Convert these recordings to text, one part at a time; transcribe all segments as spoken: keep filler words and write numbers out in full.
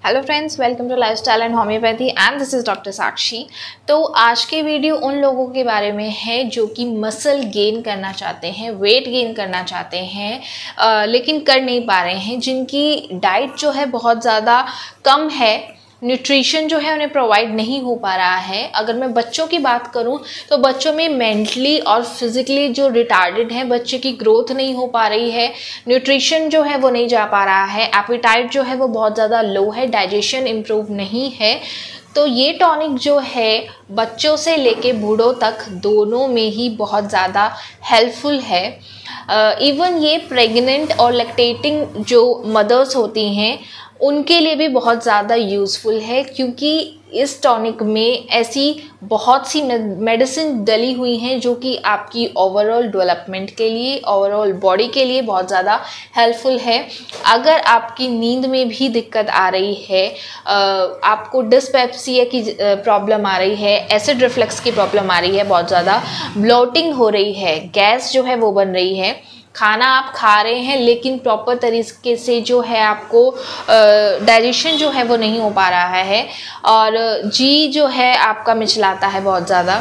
Hello friends, welcome to lifestyle and homeopathy and this is doctor Sakshi. तो आज के video उन लोगों के बारे में है जो कि मसल गेन करना चाहते हैं, वेट गेन करना चाहते हैं आ, लेकिन कर नहीं पा रहे हैं, जिनकी डाइट जो है बहुत ज़्यादा कम है, न्यूट्रिशन जो है उन्हें प्रोवाइड नहीं हो पा रहा है। अगर मैं बच्चों की बात करूं तो बच्चों में मेंटली और फिजिकली जो रिटार्डेड है, बच्चे की ग्रोथ नहीं हो पा रही है, न्यूट्रिशन जो है वो नहीं जा पा रहा है, एपिटाइट जो है वो बहुत ज़्यादा लो है, डाइजेशन इम्प्रूव नहीं है। तो ये टॉनिक जो है बच्चों से लेके बूढ़ों तक दोनों में ही बहुत ज़्यादा हेल्पफुल है। इवन uh, ये प्रेग्नेंट और लैक्टेटिंग जो मदर्स होती हैं उनके लिए भी बहुत ज़्यादा यूज़फुल है, क्योंकि इस टॉनिक में ऐसी बहुत सी मेडिसिन डली हुई हैं जो कि आपकी ओवरऑल डेवलपमेंट के लिए, ओवरऑल बॉडी के लिए बहुत ज़्यादा हेल्पफुल है। अगर आपकी नींद में भी दिक्कत आ रही है, आपको डिस्पेप्सिया की प्रॉब्लम आ रही है, एसिड रिफ्लक्स की प्रॉब्लम आ रही है, बहुत ज़्यादा ब्लोटिंग हो रही है, गैस जो है वो बन रही है, खाना आप खा रहे हैं लेकिन प्रॉपर तरीके से जो है आपको डाइजेशन जो है वो नहीं हो पा रहा है, और जी जो है आपका मिचलाता है, बहुत ज़्यादा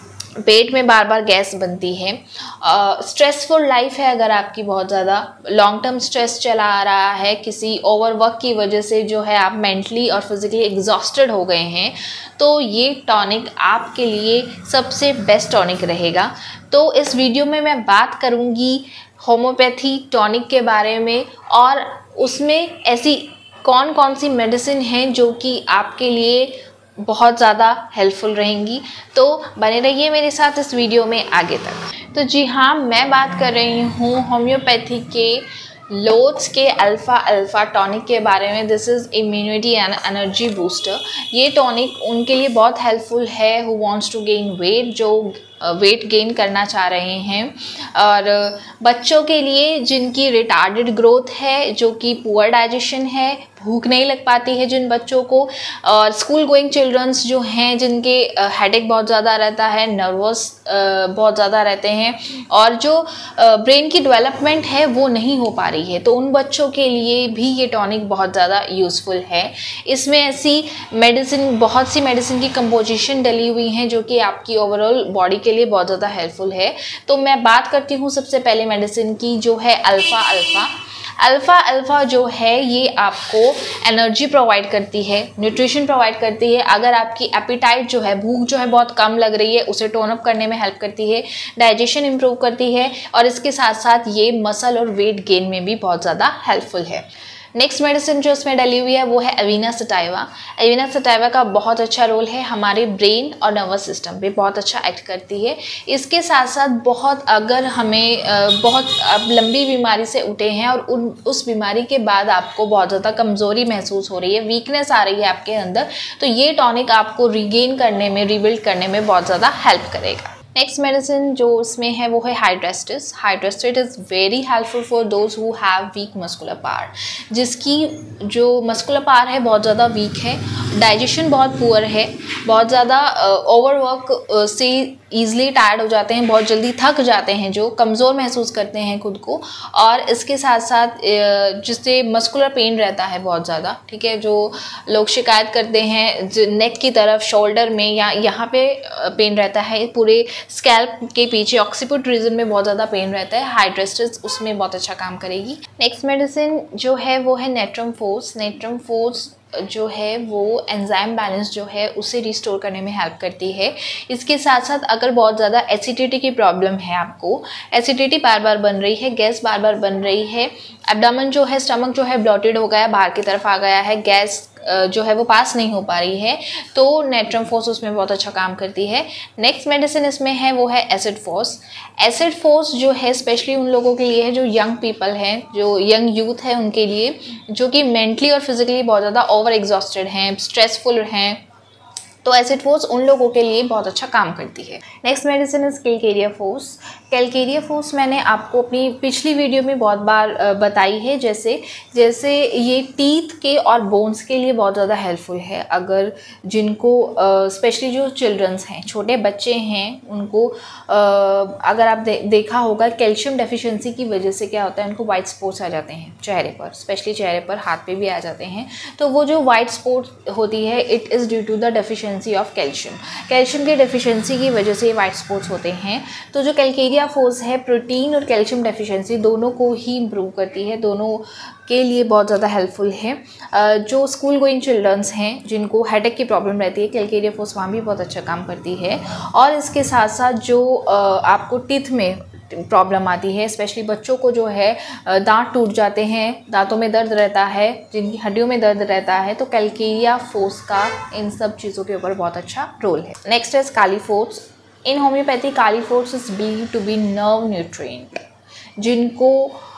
पेट में बार बार गैस बनती है, स्ट्रेसफुल लाइफ है, अगर आपकी बहुत ज़्यादा लॉन्ग टर्म स्ट्रेस चला आ रहा है, किसी ओवरवर्क की वजह से जो है आप मेंटली और फिजिकली एग्जॉस्टेड हो गए हैं, तो ये टॉनिक आपके लिए सबसे बेस्ट टॉनिक रहेगा। तो इस वीडियो में मैं बात करूँगी होम्योपैथी टॉनिक के बारे में, और उसमें ऐसी कौन कौन सी मेडिसिन हैं जो कि आपके लिए बहुत ज़्यादा हेल्पफुल रहेंगी। तो बने रहिए मेरे साथ इस वीडियो में आगे तक। तो जी हाँ, मैं बात कर रही हूँ होम्योपैथी के लोट्स के अल्फ़ा अल्फ़ा टॉनिक के बारे में। This is immunity and energy booster. ये टॉनिक उनके लिए बहुत हेल्पफुल है who wants to gain weight, जो वेट गेन करना चाह रहे हैं, और बच्चों के लिए जिनकी रिटार्डेड ग्रोथ है, जो कि पुअर डाइजेशन है, भूख नहीं लग पाती है जिन बच्चों को, और स्कूल गोइंग चिल्ड्रंस जो हैं जिनके हेडेक बहुत ज़्यादा रहता है, नर्वस बहुत ज़्यादा रहते हैं, और जो ब्रेन की डेवलपमेंट है वो नहीं हो पा रही है, तो उन बच्चों के लिए भी ये टॉनिक बहुत ज़्यादा यूज़फुल है। इसमें ऐसी मेडिसिन, बहुत सी मेडिसिन की कंपोजिशन डली हुई हैं जो कि आपकी ओवरऑल बॉडी के लिए बहुत ज़्यादा हेल्पफुल है। तो मैं बात करती हूँ सबसे पहले मेडिसिन की, जो है अल्फ़ा अल्फ़ा। अल्फ़ा अल्फ़ा जो है ये आपको एनर्जी प्रोवाइड करती है, न्यूट्रिशन प्रोवाइड करती है। अगर आपकी एपिटाइट जो है, भूख जो है बहुत कम लग रही है, उसे टोन अप करने में हेल्प करती है, डाइजेशन इम्प्रूव करती है, और इसके साथ साथ ये मसल और वेट गेन में भी बहुत ज़्यादा हेल्पफुल है। नेक्स्ट मेडिसिन जो इसमें डली हुई है वो है अवीना सटाइवा। अवीना सटाइवा का बहुत अच्छा रोल है, हमारे ब्रेन और नर्वस सिस्टम पे बहुत अच्छा एक्ट करती है। इसके साथ साथ बहुत, अगर हमें बहुत अब लंबी बीमारी से उठे हैं और उन उस बीमारी के बाद आपको बहुत ज़्यादा कमज़ोरी महसूस हो रही है, वीकनेस आ रही है आपके अंदर, तो ये टॉनिक आपको रिगेन करने में, रिबिल्ड करने में बहुत ज़्यादा हेल्प करेगा। नेक्स्ट मेडिसिन जो उसमें है वो है hydrastis. Hydrastis is very helpful for those who have weak muscular power, जिसकी जो मस्कुलर पावर है बहुत ज़्यादा वीक है, डाइजेशन बहुत पुअर है, बहुत ज़्यादा ओवरवर्क से ईजिली टायर्ड हो जाते हैं, बहुत जल्दी थक जाते हैं, जो कमज़ोर महसूस करते हैं खुद को, और इसके साथ साथ जिससे मस्कुलर पेन रहता है बहुत ज़्यादा, ठीक है, जो लोग शिकायत करते हैं नेक की तरफ, शोल्डर में, या यहाँ पे पेन रहता है, पूरे स्कैल्प के पीछे ऑक्सीपिट रीजन में बहुत ज़्यादा पेन रहता है, हाइड्रेस्टिस उसमें बहुत अच्छा काम करेगी। नेक्स्ट मेडिसिन जो है वो है नेट्रम फोर्स। नेट्रम फोर्स जो है वो एंजाइम बैलेंस जो है उसे रिस्टोर करने में हेल्प करती है। इसके साथ साथ अगर बहुत ज़्यादा एसिडिटी की प्रॉब्लम है, आपको एसिडिटी बार बार बन रही है, गैस बार बार बन रही है, एब्डोमेन जो है, स्टमक जो है ब्लॉटेड हो गया है, बाहर की तरफ आ गया है, गैस जो है वो पास नहीं हो पा रही है, तो नेट्रम फोर्स उसमें बहुत अच्छा काम करती है। नेक्स्ट मेडिसिन इसमें है वो है एसिड फोर्स। एसिड फोर्स जो है स्पेशली उन लोगों के लिए है जो यंग पीपल हैं, जो यंग यूथ है उनके लिए, जो कि मेंटली और फिजिकली बहुत ज़्यादा ओवर एग्जॉस्टेड हैं, स्ट्रेसफुल हैं, तो एसिड फोर्स उन लोगों के लिए बहुत अच्छा काम करती है। Next medicine is calcarea phos. Calcarea phos मैंने आपको अपनी पिछली वीडियो में बहुत बार बताई है। जैसे जैसे ये टीथ के और बोन्स के लिए बहुत ज़्यादा हेल्पफुल है। अगर जिनको स्पेशली जो चिल्ड्रंस हैं, छोटे बच्चे हैं, उनको uh, अगर आप दे, देखा होगा कैल्शियम डेफिशिएंसी की वजह से क्या होता है, उनको वाइट स्पॉट्स आ जाते हैं चेहरे पर, स्पेशली चेहरे पर, हाथ पे भी आ जाते हैं। तो वो जो वाइट स्पॉट होती है it is due to the deficiency of calcium. Calcium की डेफिशिएंसी की वजह से वाइट स्पॉट्स होते हैं। तो जो कैलकेरिया फोर्स है प्रोटीन और कैल्शियम डेफिशिएंसी दोनों को ही इम्प्रूव करती है, दोनों के लिए बहुत ज़्यादा हेल्पफुल है। जो स्कूल गोइंग चिल्ड्रंस हैं जिनको हेडेक की प्रॉब्लम रहती है, कैलकेरिया फोर्स वहाँ भी बहुत अच्छा काम करती है। और इसके साथ साथ जो आपको टीथ में प्रॉब्लम आती है, स्पेशली बच्चों को जो है दांत टूट जाते हैं, दांतों में दर्द रहता है, जिनकी हड्डियों में दर्द रहता है, तो कैलकेरिया फोर्स का इन सब चीज़ों के ऊपर बहुत अच्छा रोल है। Next is kali phos. In homeopathy kali phos is believed to be nerve nutrient. जिनको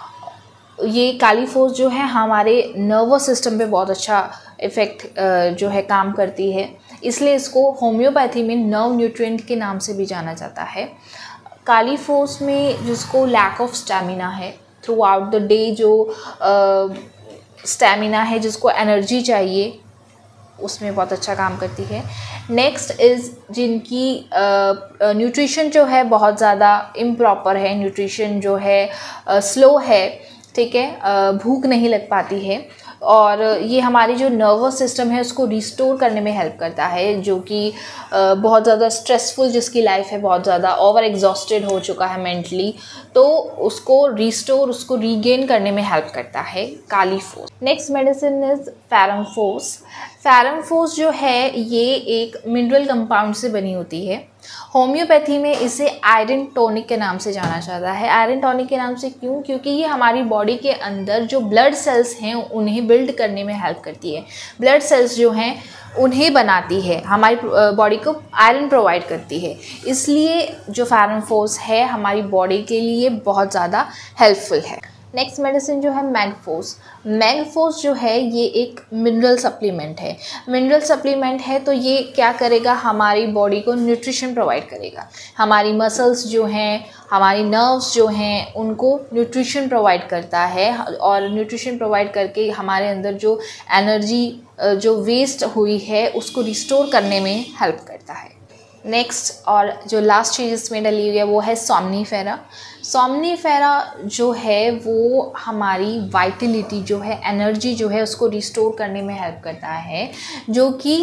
ये काली फोर्स जो है हमारे नर्वस सिस्टम पे बहुत अच्छा इफ़ेक्ट जो है काम करती है, इसलिए इसको होम्योपैथी में नर्व न्यूट्रिएंट के नाम से भी जाना जाता है। काली फोर्स में जिसको लैक ऑफ स्टैमिना है थ्रू आउट द डे, जो स्टैमिना है, जिसको एनर्जी चाहिए, उसमें बहुत अच्छा काम करती है। नेक्स्ट इज़ जिनकी न्यूट्रिशन uh, जो है बहुत ज़्यादा इम्प्रॉपर है, न्यूट्रिशन जो है स्लो uh, है, ठीक है, uh, भूख नहीं लग पाती है, और ये हमारी जो नर्वस सिस्टम है उसको रिस्टोर करने में हेल्प करता है। जो कि बहुत ज़्यादा स्ट्रेसफुल जिसकी लाइफ है, बहुत ज़्यादा ओवर एग्जॉस्टेड हो चुका है मेंटली, तो उसको रिस्टोर, उसको रीगेन करने में हेल्प करता है kali phos. Next medicine is ferrum phos. Ferrum phos जो है ये एक मिनरल कंपाउंड से बनी होती है। होम्योपैथी में इसे आयरन टॉनिक के नाम से जाना जाता है। आयरन टॉनिक के नाम से क्यों? क्योंकि ये हमारी बॉडी के अंदर जो ब्लड सेल्स हैं उन्हें बिल्ड करने में हेल्प करती है। ब्लड सेल्स जो हैं उन्हें बनाती है, हमारी बॉडी को आयरन प्रोवाइड करती है, इसलिए जो फेरम फोर्स है हमारी बॉडी के लिए बहुत ज़्यादा हेल्पफुल है। नेक्स्ट मेडिसिन जो है मैगफोर्स। मैगफोर्स जो है ये एक मिनरल सप्लीमेंट है। मिनरल सप्लीमेंट है तो ये क्या करेगा, हमारी बॉडी को न्यूट्रिशन प्रोवाइड करेगा। हमारी मसल्स जो हैं, हमारी नर्व्स जो हैं, उनको न्यूट्रिशन प्रोवाइड करता है, और न्यूट्रिशन प्रोवाइड करके हमारे अंदर जो एनर्जी जो वेस्ट हुई है उसको रिस्टोर करने में हेल्प करता है। नेक्स्ट और जो लास्ट चीज़ इसमें डली हुई है वो है सोमनीफेरा। सोमनीफेरा जो है वो हमारी वाइटलिटी जो है, एनर्जी जो है, उसको रिस्टोर करने में हेल्प करता है। जो कि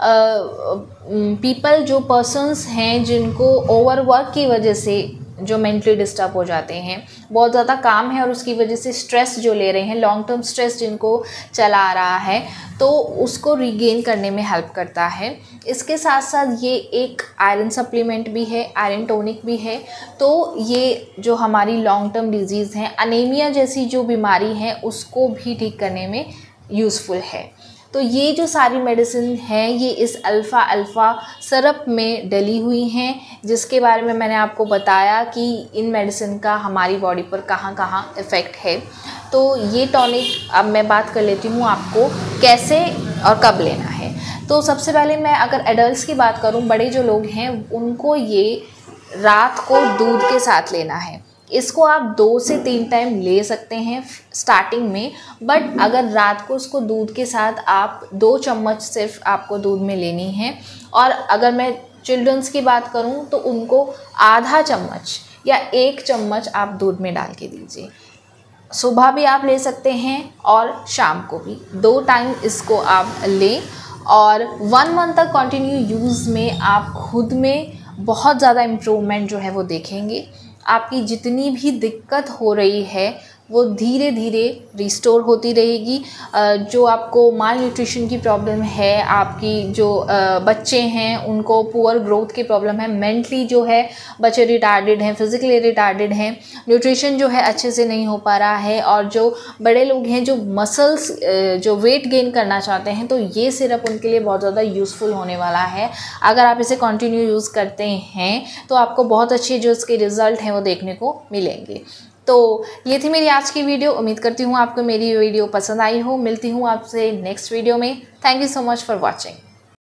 पीपल जो पर्सन्स हैं जिनको ओवरवर्क की वजह से जो मेंटली डिस्टर्ब हो जाते हैं, बहुत ज़्यादा काम है और उसकी वजह से स्ट्रेस जो ले रहे हैं, लॉन्ग टर्म स्ट्रेस जिनको चला आ रहा है, तो उसको रीगेन करने में हेल्प करता है। इसके साथ साथ ये एक आयरन सप्लीमेंट भी है, आयरन टॉनिक भी है। तो ये जो हमारी लॉन्ग टर्म डिजीज़ हैं, अनीमिया जैसी जो बीमारी है, उसको भी ठीक करने में यूज़फुल है। तो ये जो सारी मेडिसिन हैं ये इस अल्फ़ा अल्फ़ा सिरप में डली हुई हैं, जिसके बारे में मैंने आपको बताया कि इन मेडिसिन का हमारी बॉडी पर कहाँ कहाँ इफ़ेक्ट है। तो ये टॉनिक अब मैं बात कर लेती हूँ आपको कैसे और कब लेना है। तो सबसे पहले मैं अगर एडल्ट्स की बात करूँ, बड़े जो लोग हैं उनको ये रात को दूध के साथ लेना है। इसको आप दो से तीन टाइम ले सकते हैं स्टार्टिंग में, बट अगर रात को इसको दूध के साथ आप दो चम्मच सिर्फ आपको दूध में लेनी है। और अगर मैं चिल्ड्रंस की बात करूं तो उनको आधा चम्मच या एक चम्मच आप दूध में डाल के दीजिए। सुबह भी आप ले सकते हैं और शाम को भी, दो टाइम इसको आप लें। और वन मंथ तक कंटिन्यू यूज़ में आप खुद में बहुत ज़्यादा इम्प्रूवमेंट जो है वो देखेंगे। आपकी जितनी भी दिक्कत हो रही है वो धीरे धीरे रिस्टोर होती रहेगी। जो आपको माल न्यूट्रिशन की प्रॉब्लम है, आपकी जो बच्चे हैं उनको पुअर ग्रोथ की प्रॉब्लम है, मेंटली जो है बच्चे रिटार्डेड हैं, फिज़िकली रिटार्डेड हैं, न्यूट्रिशन जो है अच्छे से नहीं हो पा रहा है, और जो बड़े लोग हैं जो मसल्स जो वेट गेन करना चाहते हैं, तो ये सिरप उनके लिए बहुत ज़्यादा यूज़फुल होने वाला है। अगर आप इसे कंटिन्यू यूज़ करते हैं तो आपको बहुत अच्छे जो इसके रिज़ल्ट हैं वो देखने को मिलेंगे। तो ये थी मेरी आज की वीडियो। उम्मीद करती हूँ आपको मेरी वीडियो पसंद आई हो। मिलती हूँ आपसे नेक्स्ट वीडियो में। Thank you so much for watching.